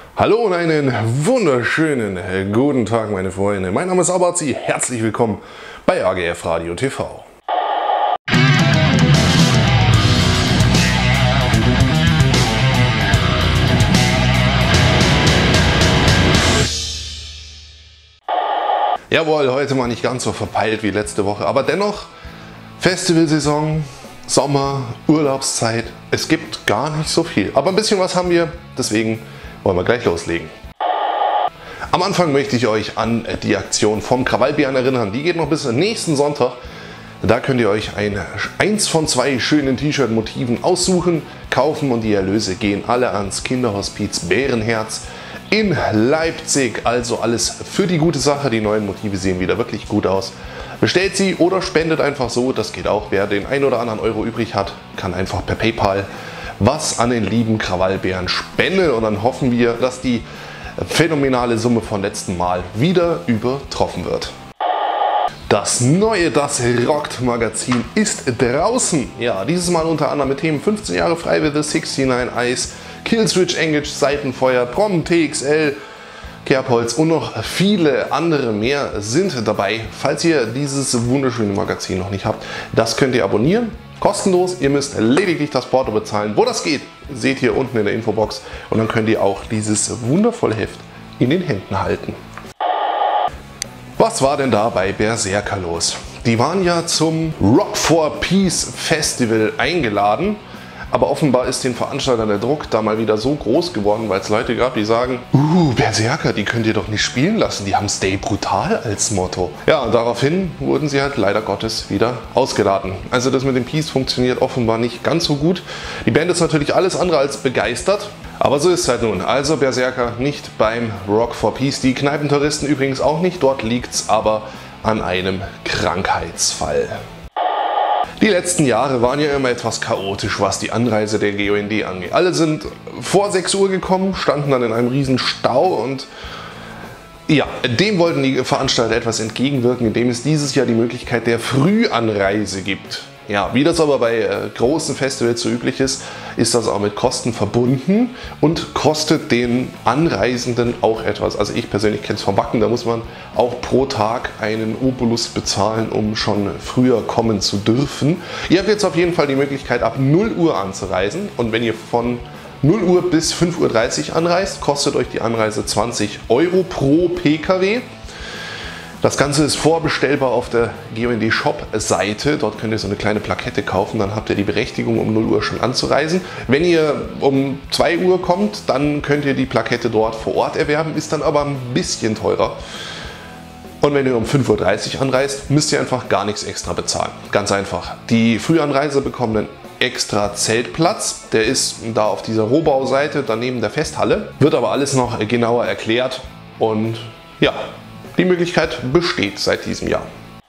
Hallo und einen wunderschönen guten Tag, meine Freunde. Mein Name ist Abazi. Herzlich willkommen bei AGF Radio TV. Jawohl, heute mal nicht ganz so verpeilt wie letzte Woche, aber dennoch Festivalsaison, Sommer, Urlaubszeit. Es gibt gar nicht so viel, aber ein bisschen was haben wir, deswegen wollen wir gleich loslegen. Am Anfang möchte ich euch an die Aktion vom Krawallbären erinnern. Die geht noch bis nächsten Sonntag. Da könnt ihr euch eins von zwei schönen T-Shirt-Motiven aussuchen, kaufen und die Erlöse gehen alle ans Kinderhospiz Bärenherz in Leipzig. Also alles für die gute Sache. Die neuen Motive sehen wieder wirklich gut aus. Bestellt sie oder spendet einfach so, das geht auch. Wer den ein oder anderen Euro übrig hat, kann einfach per PayPal was an den lieben Krawallbären spenden. Und dann hoffen wir, dass die phänomenale Summe von letzten Mal wieder übertroffen wird. Das neue Das Rockt Magazin ist draußen. Ja, dieses Mal unter anderem mit Themen 15 Jahre frei with the 69 Eyes, Killswitch Engage, Seitenfeuer, Prom, TXL, Kerbholz und noch viele andere mehr sind dabei. Falls ihr dieses wunderschöne Magazin noch nicht habt, das könnt ihr abonnieren. Kostenlos, ihr müsst lediglich das Porto bezahlen. Wo das geht, seht ihr unten in der Infobox und dann könnt ihr auch dieses wundervolle Heft in den Händen halten. Was war denn da bei Berserker los? Die waren ja zum Rock for Peace Festival eingeladen. Aber offenbar ist den Veranstaltern der Druck da mal wieder so groß geworden, weil es Leute gab, die sagen, Berserker, die könnt ihr doch nicht spielen lassen, die haben Stay Brutal als Motto. Ja, und daraufhin wurden sie halt leider Gottes wieder ausgeladen. Also das mit dem Peace funktioniert offenbar nicht ganz so gut. Die Band ist natürlich alles andere als begeistert, aber so ist es halt nun. Also Berserker nicht beim Rock for Peace, die Kneipentouristen übrigens auch nicht, dort liegt es aber an einem Krankheitsfall. Die letzten Jahre waren ja immer etwas chaotisch, was die Anreise der GOND angeht. Alle sind vor 6 Uhr gekommen, standen dann in einem riesen Stau und ja, dem wollten die Veranstalter etwas entgegenwirken, indem es dieses Jahr die Möglichkeit der Frühanreise gibt. Ja, wie das aber bei großen Festivals so üblich ist, ist das auch mit Kosten verbunden und kostet den Anreisenden auch etwas. Also ich persönlich kenne es vom Backen, da muss man auch pro Tag einen Obolus bezahlen, um schon früher kommen zu dürfen. Ihr habt jetzt auf jeden Fall die Möglichkeit, ab 0 Uhr anzureisen und wenn ihr von 0 Uhr bis 5:30 Uhr anreist, kostet euch die Anreise 20 Euro pro PKW. Das Ganze ist vorbestellbar auf der GOND Shop Seite. Dort könnt ihr so eine kleine Plakette kaufen, dann habt ihr die Berechtigung, um 0 Uhr schon anzureisen. Wenn ihr um 2 Uhr kommt, dann könnt ihr die Plakette dort vor Ort erwerben, ist dann aber ein bisschen teurer. Und wenn ihr um 5:30 Uhr anreist, müsst ihr einfach gar nichts extra bezahlen. Ganz einfach. Die Frühanreise bekommt einen extra Zeltplatz. Der ist da auf dieser Rohbauseite daneben der Festhalle. Wird aber alles noch genauer erklärt und ja. Die Möglichkeit besteht seit diesem Jahr.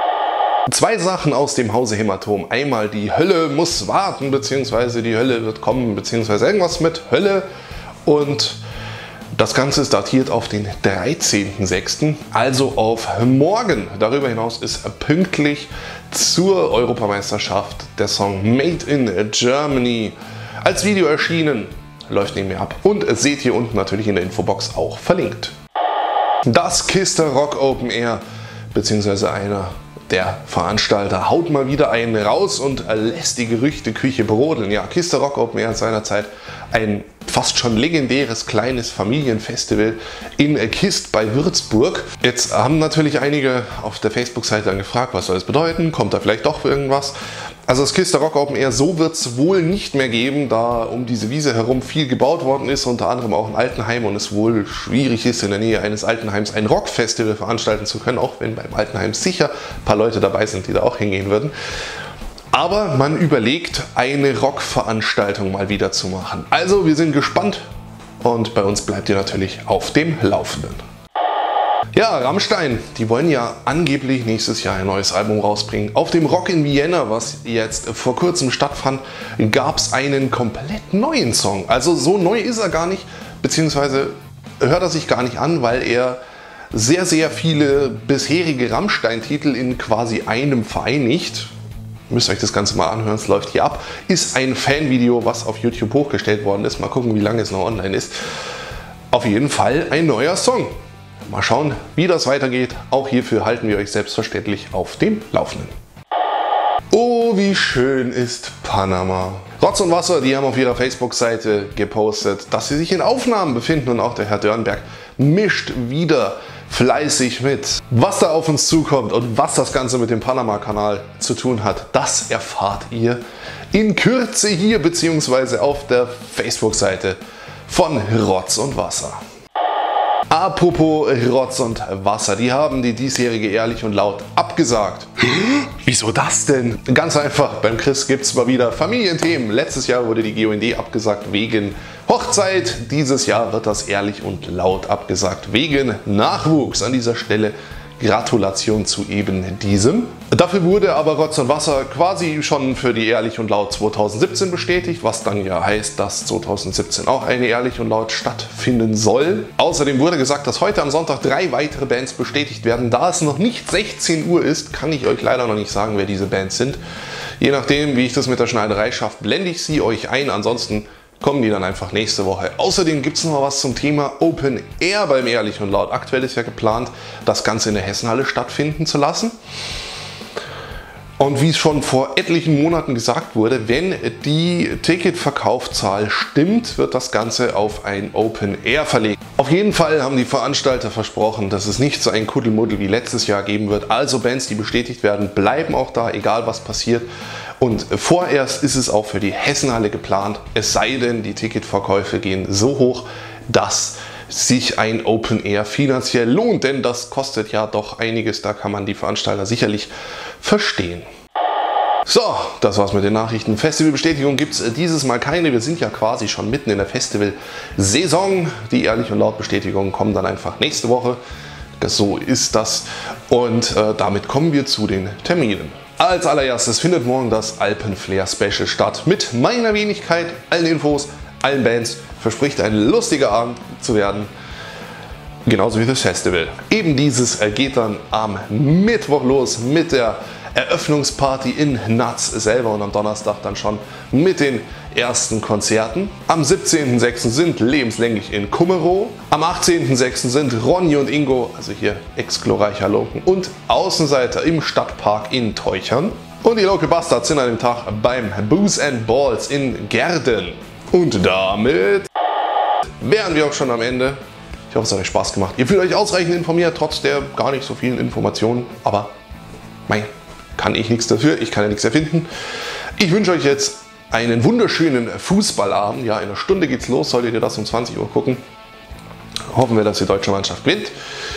2 Sachen aus dem Hause Hämatom. Einmal die Hölle muss warten, beziehungsweise die Hölle wird kommen, beziehungsweise irgendwas mit Hölle. Und das Ganze ist datiert auf den 13.06., also auf morgen. Darüber hinaus ist pünktlich zur Europameisterschaft der Song Made in Germany als Video erschienen. Läuft neben mir ab und seht hier unten natürlich in der Infobox auch verlinkt. Das Kiste Rock Open Air, beziehungsweise einer der Veranstalter, haut mal wieder einen raus und lässt die Gerüchteküche brodeln. Ja, Kiste Rock Open Air seinerzeit ein fast schon legendäres kleines Familienfestival in Kist bei Würzburg. Jetzt haben natürlich einige auf der Facebook-Seite dann gefragt, was soll das bedeuten? Kommt da vielleicht doch irgendwas? Also das Kiste Rock Open Air, so wird es wohl nicht mehr geben, da um diese Wiese herum viel gebaut worden ist, unter anderem auch ein Altenheim und es wohl schwierig ist, in der Nähe eines Altenheims ein Rockfestival veranstalten zu können, auch wenn beim Altenheim sicher ein paar Leute dabei sind, die da auch hingehen würden. Aber man überlegt, eine Rockveranstaltung mal wieder zu machen. Also wir sind gespannt und bei uns bleibt ihr natürlich auf dem Laufenden. Ja, Rammstein, die wollen ja angeblich nächstes Jahr ein neues Album rausbringen. Auf dem Rock in Vienna, was jetzt vor kurzem stattfand, gab es einen komplett neuen Song. Also so neu ist er gar nicht, beziehungsweise hört er sich gar nicht an, weil er sehr, sehr viele bisherige Rammstein-Titel in quasi einem vereinigt. Müsst ihr euch das Ganze mal anhören, es läuft hier ab. Ist ein Fanvideo, was auf YouTube hochgestellt worden ist. Mal gucken, wie lange es noch online ist. auf jeden Fall ein neuer Song. Mal schauen, wie das weitergeht. Auch hierfür halten wir euch selbstverständlich auf dem Laufenden. Oh, wie schön ist Panama. Rotz und Wasser, die haben auf ihrer Facebook-Seite gepostet, dass sie sich in Aufnahmen befinden und auch der Herr Dörnberg mischt wieder fleißig mit. Was da auf uns zukommt und was das Ganze mit dem Panama-Kanal zu tun hat, das erfahrt ihr in Kürze hier bzw. auf der Facebook-Seite von Rotz und Wasser. Apropos Rotz und Wasser, die haben die diesjährige Ehrlich und Laut abgesagt. Wieso das denn? Ganz einfach, beim Chris gibt es mal wieder Familienthemen. Letztes Jahr wurde die GOND abgesagt wegen Hochzeit. Dieses Jahr wird das Ehrlich und Laut abgesagt wegen Nachwuchs. An dieser Stelle Gratulation zu eben diesem. Dafür wurde aber Rotz und Wasser quasi schon für die Ehrlich und Laut 2017 bestätigt, was dann ja heißt, dass 2017 auch eine Ehrlich und Laut stattfinden soll. Außerdem wurde gesagt, dass heute am Sonntag 3 weitere Bands bestätigt werden. Da es noch nicht 16 Uhr ist, kann ich euch leider noch nicht sagen, wer diese Bands sind. Je nachdem, wie ich das mit der Schneiderei schaffe, blende ich sie euch ein. Ansonsten kommen die dann einfach nächste Woche. Außerdem gibt es noch was zum Thema Open Air beim Ehrlich und Laut. Aktuell ist ja geplant, das Ganze in der Hessenhalle stattfinden zu lassen. Und wie es schon vor etlichen Monaten gesagt wurde, wenn die Ticketverkaufszahl stimmt, wird das Ganze auf ein Open Air verlegt. Auf jeden Fall haben die Veranstalter versprochen, dass es nicht so ein Kuddelmuddel wie letztes Jahr geben wird. Also Bands, die bestätigt werden, bleiben auch da, egal was passiert. Und vorerst ist es auch für die Hessenhalle geplant, es sei denn, die Ticketverkäufe gehen so hoch, dass sich ein Open Air finanziell lohnt, denn das kostet ja doch einiges, da kann man die Veranstalter sicherlich verstehen. So, das war's mit den Nachrichten. Festivalbestätigung gibt es dieses Mal keine, wir sind ja quasi schon mitten in der Festivalsaison. Die Ehrlich und Laut Bestätigungen kommen dann einfach nächste Woche, so ist das und damit kommen wir zu den Terminen. Als allererstes findet morgen das Alpenflair Special statt mit meiner Wenigkeit, allen Infos, allen Bands. Verspricht ein lustiger Abend zu werden, genauso wie das Festival. Eben dieses geht dann am Mittwoch los mit der Eröffnungsparty in Natz selber und am Donnerstag dann schon mit den ersten Konzerten. Am 17.06. sind lebenslänglich in Kummerow. Am 18.06. sind Ronny und Ingo, also hier ex-glorreicher Loken, und Außenseiter im Stadtpark in Teuchern. Und die Local Bastards sind an dem Tag beim Booze and Balls in Gerden. Und damit wären wir auch schon am Ende. Ich hoffe, es hat euch Spaß gemacht. Ihr fühlt euch ausreichend informiert, trotz der gar nicht so vielen Informationen. Aber kann ich nichts dafür, ich kann ja nichts erfinden. Ich wünsche euch jetzt einen wunderschönen Fußballabend. Ja, in einer Stunde geht's los, solltet ihr das um 20 Uhr gucken. Hoffen wir, dass die deutsche Mannschaft gewinnt.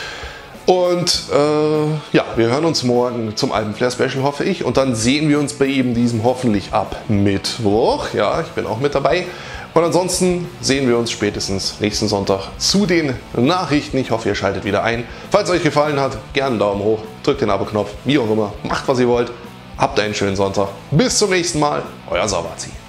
Und ja, wir hören uns morgen zum Alpenflair Special, hoffe ich. Und dann sehen wir uns bei eben diesem hoffentlich ab Mittwoch. Ja, ich bin auch mit dabei. Und ansonsten sehen wir uns spätestens nächsten Sonntag zu den Nachrichten. Ich hoffe, ihr schaltet wieder ein. Falls es euch gefallen hat, gerne einen Daumen hoch, drückt den Abo-Knopf, wie auch immer. Macht, was ihr wollt. Habt einen schönen Sonntag. Bis zum nächsten Mal. Euer Saubazi.